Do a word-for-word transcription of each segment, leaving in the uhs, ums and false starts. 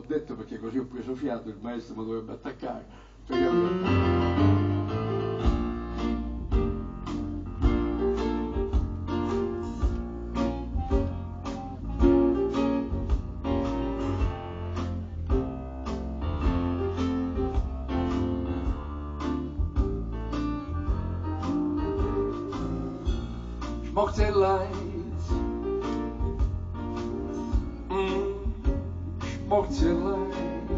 l'ho detto perché così ho preso fiato, il maestro mi dovrebbe attaccare. Cioè, Schmorzeleid, mm, schmorzeleid,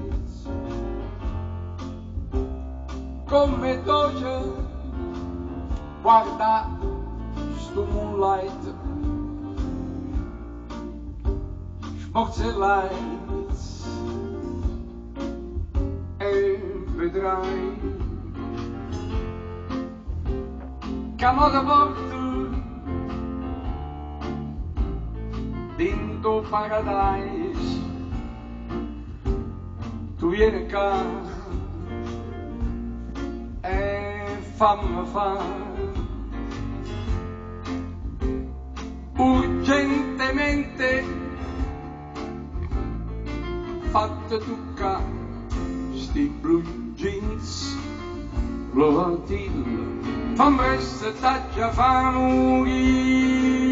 come doce, guarda sto moonlight, schmorzeleid, e vedrai che a modo porto Dinto paradise, tu vieni qua e fammi fare urgentemente fatte tocca sti blue jeans, Lovatil, fammi resta taggia fa morire.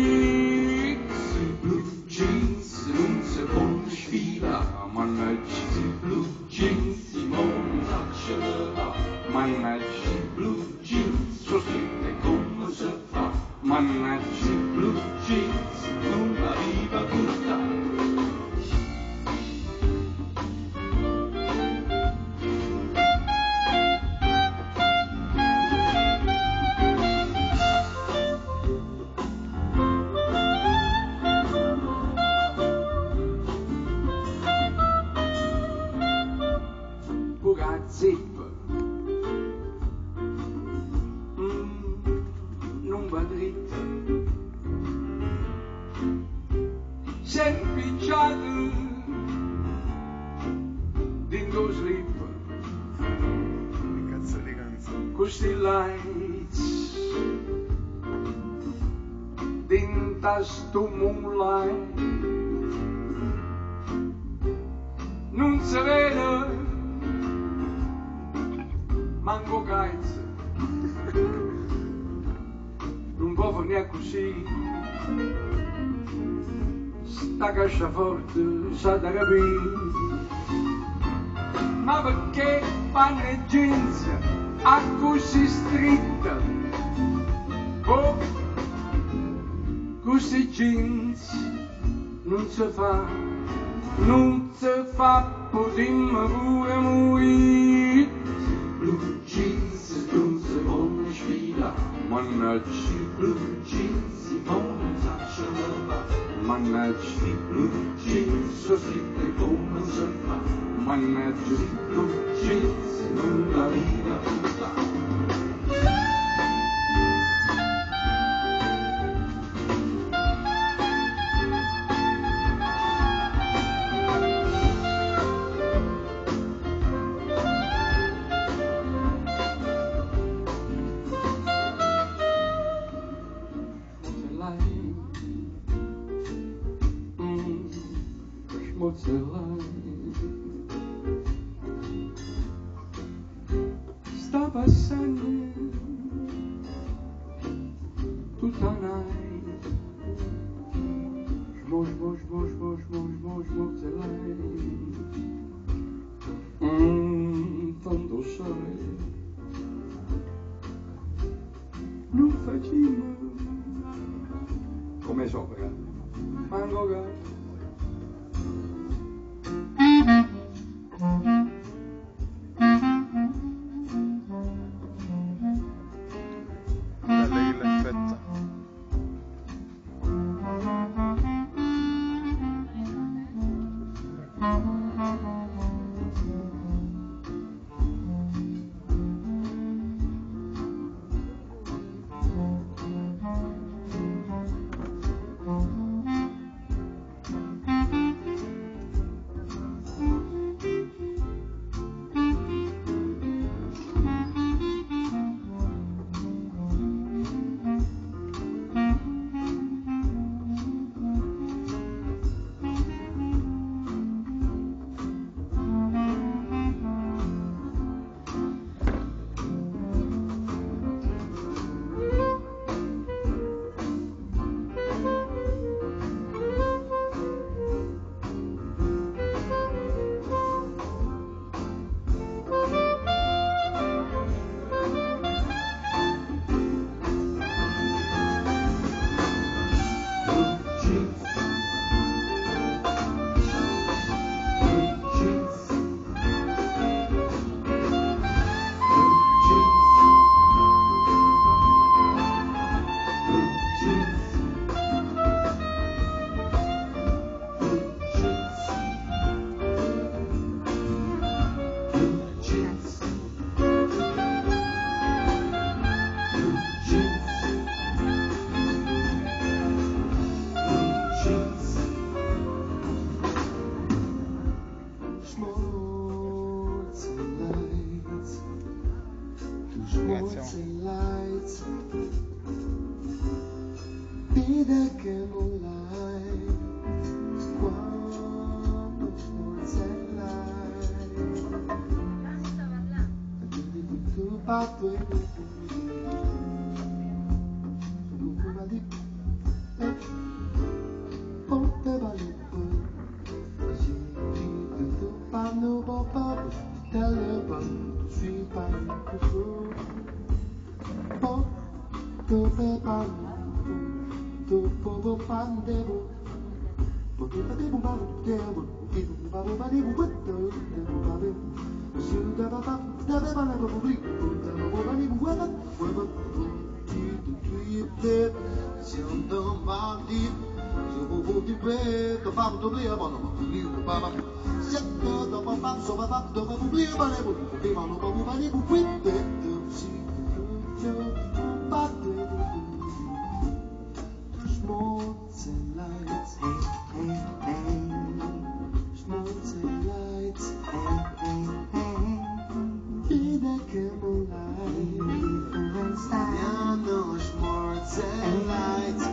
Jeans, non si può sfida, mannaggia i blue jeans, Simone facciala, mannaggia i blue jeans, so scritte come si fa, mannaggia i blue jeans, non arriva tutta. Zip, mm, non va dritto, sei impicciato dingo slip, che cazzo di canzone, questi lights, dinta sto moonlight, non si vede manco cazzo, non può venire così, sta casciaforte sa da capire, ma perché fanno le jeans a così stretta, oh, così jeans non si fa, non si fa, potremmo pure morire. Blue jeans, non si può sfida, mannaggia i blue jeans, Simone facciala, mannaggia i blue jeans, so scritte come si fa, mannaggia i blue jeans, non la arriva tutta. Sta passando tutta la night, smosh, smosh, smosh, smosh, smosh, smosh, mozzellai, mmm, tanto sai, non facciamo come sopra, manco gatto. Schmutz and lights, du Schmutz and lights, vida che mollai, quando Schmutz and lights, quindi tutto fatto e nulla di ponte vale no papa, telephone, sweet pine, pop, to the pan, to povo pan devil, but the devil about the devil, people about the body with the devil, shoot the papa, the devil never will be, the body with a weapon, to you dead, she'll know my deep. Di questo fatto prima non pubblico papà setto dopo fatto papà dopo pubblico ma ne pubblico prima non pubblico ne pubblico si batte Schmutz and lights hey hey hey Schmutz and lights hey hey hey vida che mollai piano Schmutz and lights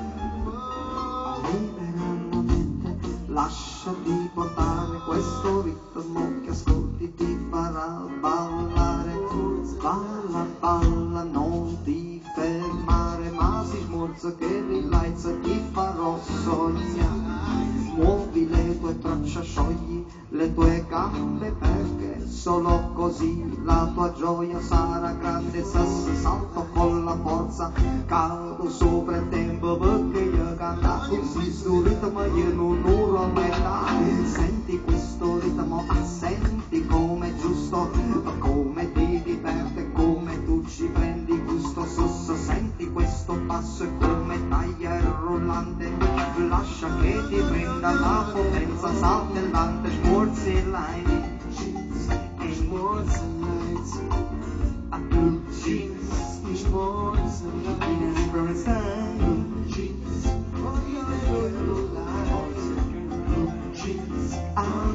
lasciati portare questo ritmo che ascolti ti farà ballare balla balla non ti fermare ma si smorza che rilaizza ti farò sognare muovi le tue braccia sciogli le tue gambe perché solo così la tua gioia sarà grande sass salto con la forza cado sopra il tempo perché io canta così sul ritmo io non urlo metà senti questo ritmo ah, senti come giusto come ti diverte come tu ci prendi gusto sus senti questo passo e come taglia il rullante lascia che ti prenda la potenza saltellante Schmutz and lights Schmutz and lights a blue jeans Schmutz and lights from inside jeans oh yeah blue jeans ah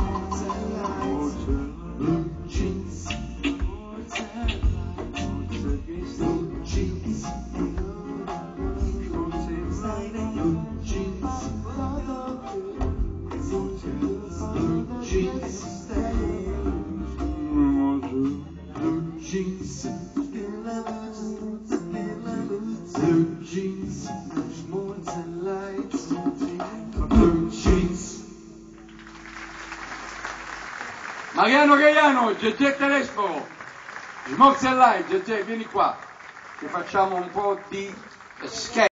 blue jeans blue jeans Blue jeans, Schmutz and lights, blue jeans. Mariano Gaiano, Gegè Telesforo, Schmutz and lights, Gegè vieni qua, che facciamo un po' di sketch.